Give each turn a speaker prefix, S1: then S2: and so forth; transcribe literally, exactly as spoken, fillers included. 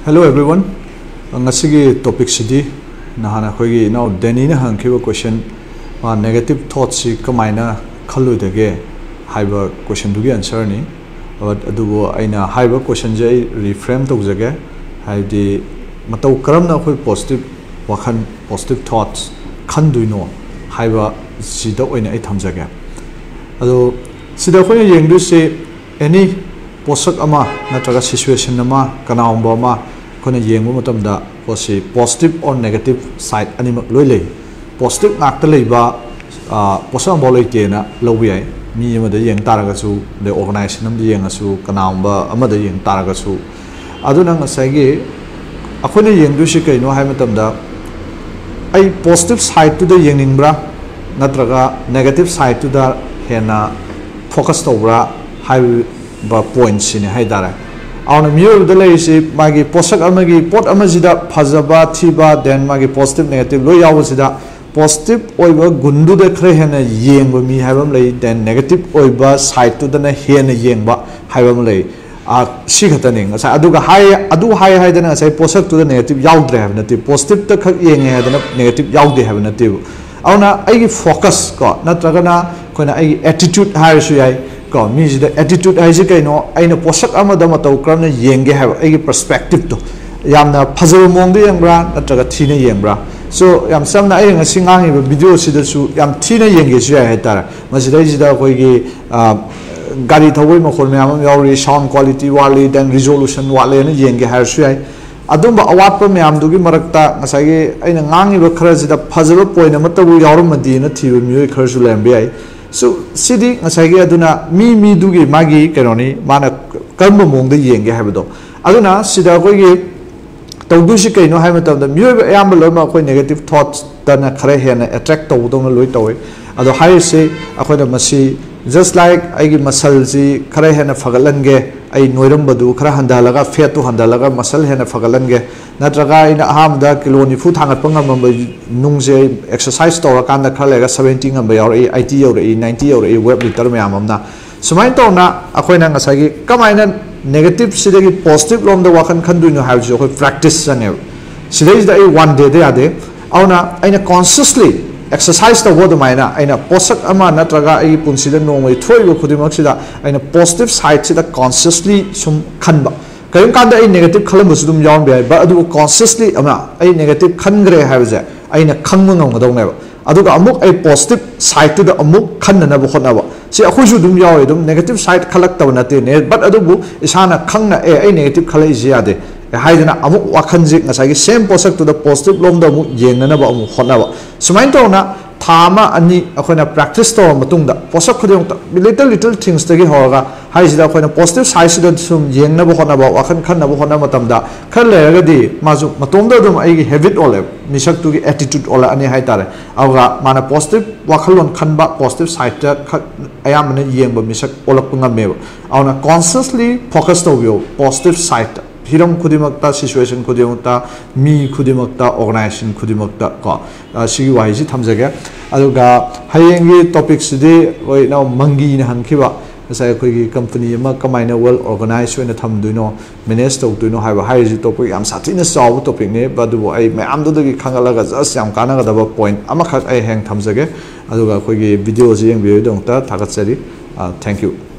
S1: Hello everyone. Ngasigi topic sidi nahana khoigi now deni na hangkiba question ma negative thoughts si kamaina khalu dege haiba question dugi answer ni but adugo aina haiba question jai reframe tawjage haidi matau karamna khoi positive wakhan positive thoughts khanduino haiba sida oina ai thamjage ado sida khoi yengdu se any posak ama natraga situation ama kanaumba ama kona yengu matamda posi positive or negative side animak loi lei positive ngakta leiba posang boloi tena lobi ai mi amada yeng taraga su the organization am yeng asu kanaumba amada yeng taraga su aduna ngasagi akhone yengdu si kaino hai matamda ai positive side to the yengingbra natraga negative side to the hena focus tobra hai ba points ni hai dara auna miyo de lei si magi posak amagi pot amajida phajaba thiba then magi positive negative lo yaw sida positive oiba gundu de khre hena yengba mi haibam lei then negative oiba side to dana hena yengba haibam lei a si khatani ngasa aduga hai adu hai hai dana sai posak to the negative yawdre habna ti positive ta khak yenge hadana negative yawde habna ti auna ai focus ko natragana koina ai attitude hai su yai ko mi the attitude ai ji kaino aina posak amada matau kramna yenge have ai perspective to yamna phajaba mongde yengbra natraga thina yengbra so yam samna ai nga singang iba video sida su yam thina yenge su ya hetara masida jida koi gi gari thawai makhol me am yauri sound quality wali then resolution wale na yenge har su ai adumba awat pa me am dugi marakta ngasai gi aina ngang iba khara jida phajaba point amatabu yawrum madi na thibu mi khar su lembe ai so sidi ngasai aduna mi mi dugi magi kanoni mana karma mongda yenge habdo aduna sida koi gi tawdu si kaino hai matam da mi ayam lo ma koi negative thoughts dana khare hena attract tawdo na loi tawi ado hai se akoi da masi just like ai gi muscle ji khare hena fagalange ai noiram badu khara handalaga fat to handalaga muscle hena fagalange natraga ina ahamda kilo ni fu thangat pangam nungje exercise tora kan da khale seventy ngam ba yaur eighty yaur ninety yaur web liter me amamna sumain to na akoi na ngasai gi kamaina negative sidagi positive lom da wakan khanduino ha jo khoi practice ane sidai da one day de ade auna aina consciously exercise the word maina aina posak ama natraga ai punsida nomai thoibo khudimak sida aina positive side sida consciously sum khanba kayum kanda ai negative khalam busudum yawn bai ba adu consciously ama ai negative khangre haibje aina khangma ngam gadong ne aduga amuk ai positive side to the amuk khanna na bo khona ba si akhoi su dum yaw dum negative side khalak taw na te ne but adubu isana khangna e ai negative khalai ji ade haidana amuk wakhan ji ngasai same posak to the positive lom da mu yengna na ba amu khona ba sumain to na thama ani akhona practice to matung da posak khudong ta little little things tagi hoga haisida akhona positive side sida sum yengna ba khona ba wakhan khan na ba khona matam da khar le ga di maju matom da dum ai habit ole misak tu gi attitude ole ani hai tare awga mana positive wakhalon khan ba positive side ta ayam ne yeng ba misak olak pungam me awna consciously focus to yo positive side hiram khudimakta situation khudimakta mi khudimakta organization khudimakta ko sigi wai ji thamjage aduga hayengi topic sidi oi now mangi na hangkiba sai khoi gi company ma kamaina well organize wena thamduino manage tawduino haiba hai ji topic yam sathina saw topic ne badu ai mayam du gi khangalaga just yam kana ga daba point ama khak ai hang thamjage aduga khoi gi video ji yeng bi dong ta thagat sari thank you